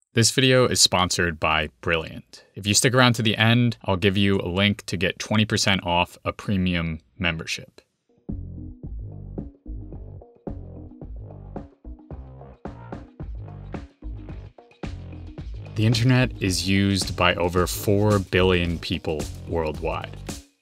This video is sponsored by Brilliant. If you stick around to the end, I'll give you a link to get 20% off a premium membership. The internet is used by over 4 billion people worldwide.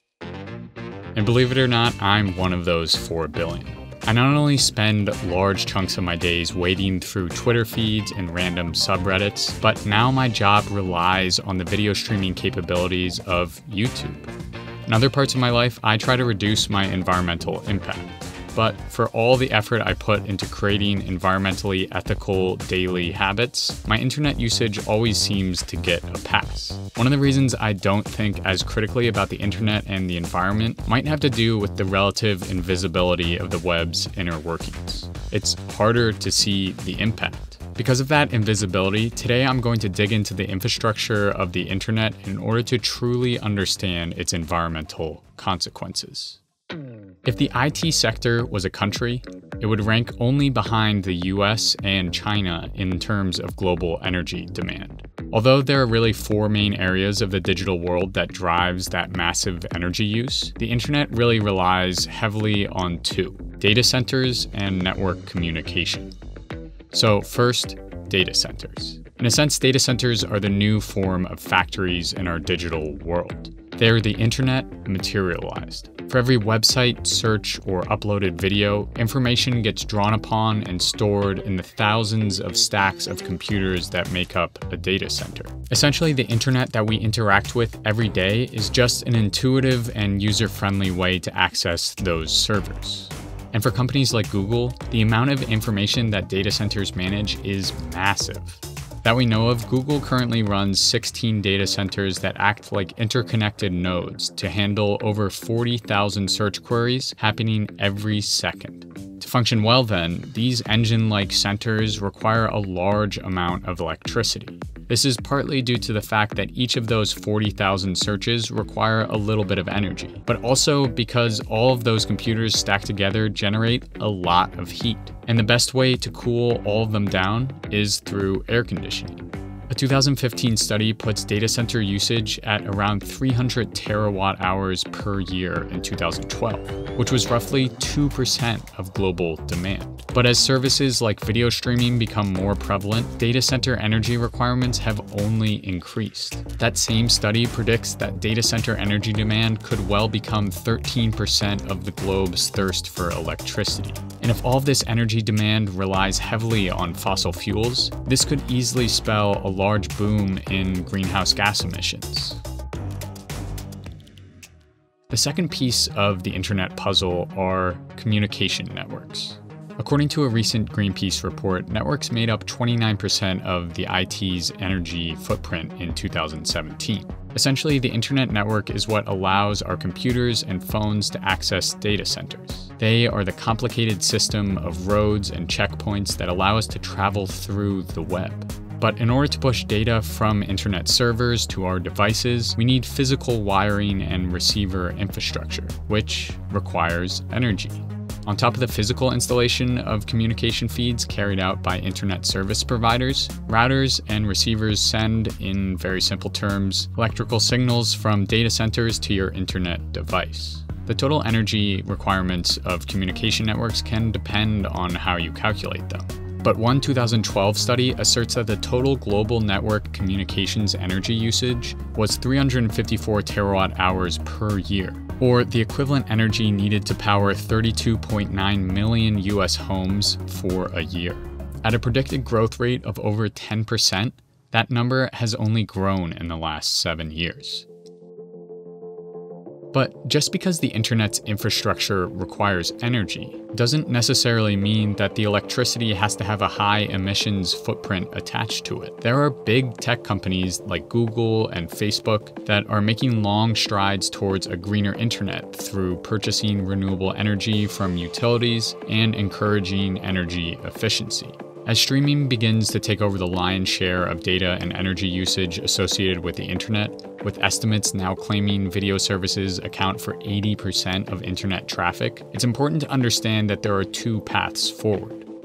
And believe it or not, I'm one of those 4 billion. I not only spend large chunks of my days wading through Twitter feeds and random subreddits, but now my job relies on the video streaming capabilities of YouTube. In other parts of my life, I try to reduce my environmental impact. But for all the effort I put into creating environmentally ethical daily habits, my internet usage always seems to get a pass. One of the reasons I don't think as critically about the internet and the environment might have to do with the relative invisibility of the web's inner workings. It's harder to see the impact. Because of that invisibility, today I'm going to dig into the infrastructure of the internet in order to truly understand its environmental consequences. If the IT sector was a country, it would rank only behind the US and China in terms of global energy demand. Although there are really 4 main areas of the digital world that drives that massive energy use, the internet really relies heavily on 2: data centers and network communication. So first, data centers. In a sense, data centers are the new form of factories in our digital world. They're the internet materialized. For every website, search, or uploaded video, information gets drawn upon and stored in the thousands of stacks of computers that make up a data center. Essentially, the internet that we interact with every day is just an intuitive and user-friendly way to access those servers. And for companies like Google, the amount of information that data centers manage is massive. That we know of, Google currently runs 16 data centers that act like interconnected nodes to handle over 40,000 search queries happening every second. To function well then, these engine-like centers require a large amount of electricity. This is partly due to the fact that each of those 40,000 searches require a little bit of energy, but also because all of those computers stacked together generate a lot of heat. And the best way to cool all of them down is through air conditioning. A 2015 study puts data center usage at around 300 terawatt hours per year in 2012, which was roughly 2% of global demand. But as services like video streaming become more prevalent, data center energy requirements have only increased. That same study predicts that data center energy demand could well become 13% of the globe's thirst for electricity. And if all of this energy demand relies heavily on fossil fuels, this could easily spell a large boom in greenhouse gas emissions. The second piece of the internet puzzle are communication networks. According to a recent Greenpeace report, networks made up 29% of the IT's energy footprint in 2017. Essentially, the internet network is what allows our computers and phones to access data centers. They are the complicated system of roads and checkpoints that allow us to travel through the web. But in order to push data from internet servers to our devices, we need physical wiring and receiver infrastructure, which requires energy. On top of the physical installation of communication feeds carried out by internet service providers, routers and receivers send, in very simple terms, electrical signals from data centers to your internet device. The total energy requirements of communication networks can depend on how you calculate them. But one 2012 study asserts that the total global network communications energy usage was 354 terawatt hours per year, or the equivalent energy needed to power 32.9 million US homes for a year. At a predicted growth rate of over 10%, that number has only grown in the last 7 years. But just because the internet's infrastructure requires energy doesn't necessarily mean that the electricity has to have a high emissions footprint attached to it. There are big tech companies like Google and Facebook that are making long strides towards a greener internet through purchasing renewable energy from utilities and encouraging energy efficiency. As streaming begins to take over the lion's share of data and energy usage associated with the internet, with estimates now claiming video services account for 80% of internet traffic, it's important to understand that there are 2 paths forward.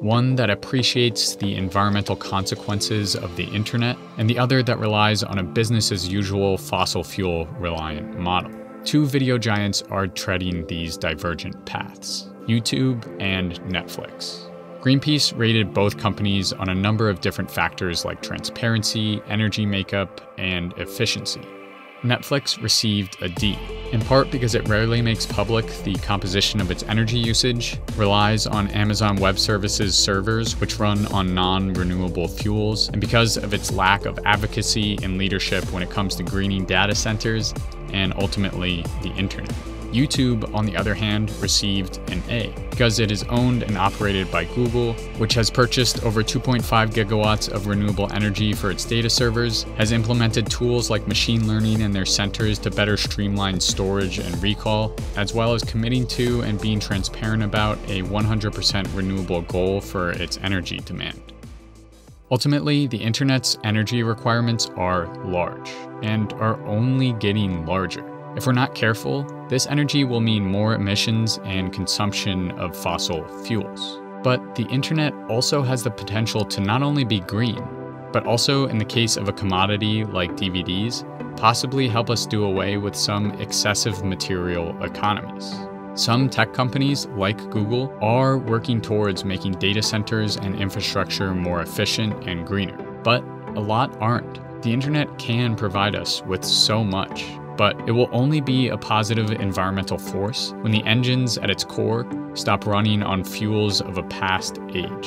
one that appreciates the environmental consequences of the internet, and the other that relies on a business-as-usual fossil fuel reliant model. Two video giants are treading these divergent paths: YouTube and Netflix. Greenpeace rated both companies on a number of different factors like transparency, energy makeup, and efficiency. Netflix received a D, in part because it rarely makes public the composition of its energy usage, relies on Amazon Web Services servers which run on non-renewable fuels, and because of its lack of advocacy and leadership when it comes to greening data centers and ultimately the internet. YouTube, on the other hand, received an A because it is owned and operated by Google, which has purchased over 2.5 gigawatts of renewable energy for its data servers, has implemented tools like machine learning in their centers to better streamline storage and recall, as well as committing to and being transparent about a 100% renewable goal for its energy demand. Ultimately, the internet's energy requirements are large and are only getting larger. If we're not careful, this energy will mean more emissions and consumption of fossil fuels. But the internet also has the potential to not only be green, but also, in the case of a commodity like DVDs, possibly help us do away with some excessive material economies. Some tech companies, like Google, are working towards making data centers and infrastructure more efficient and greener, but a lot aren't. The internet can provide us with so much, but it will only be a positive environmental force when the engines at its core stop running on fuels of a past age.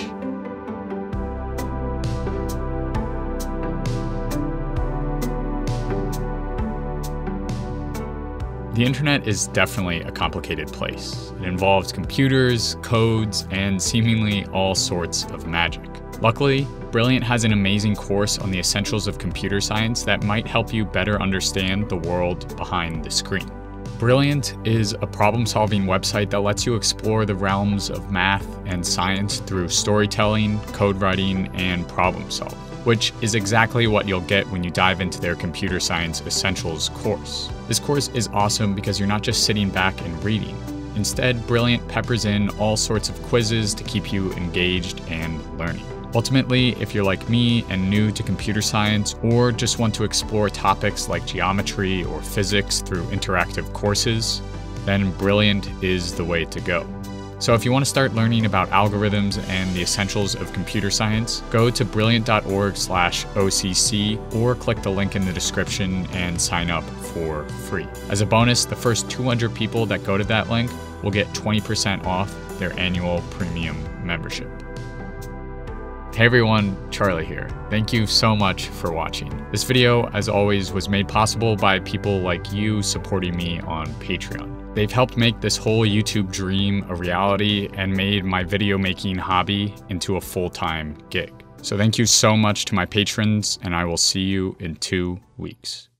The internet is definitely a complicated place. It involves computers, codes, and seemingly all sorts of magic. Luckily, Brilliant has an amazing course on the essentials of computer science that might help you better understand the world behind the screen. Brilliant is a problem-solving website that lets you explore the realms of math and science through storytelling, code writing, and problem solving, which is exactly what you'll get when you dive into their Computer Science Essentials course. This course is awesome because you're not just sitting back and reading. Instead, Brilliant peppers in all sorts of quizzes to keep you engaged and learning. Ultimately, if you're like me and new to computer science, or just want to explore topics like geometry or physics through interactive courses, then Brilliant is the way to go. So if you want to start learning about algorithms and the essentials of computer science, go to brilliant.org/OCC or click the link in the description and sign up for free. As a bonus, the first 200 people that go to that link will get 20% off their annual premium membership. Hey everyone, Charlie here. Thank you so much for watching. This video, as always, was made possible by people like you supporting me on Patreon. They've helped make this whole YouTube dream a reality and made my video making hobby into a full-time gig. So thank you so much to my patrons, and I will see you in 2 weeks.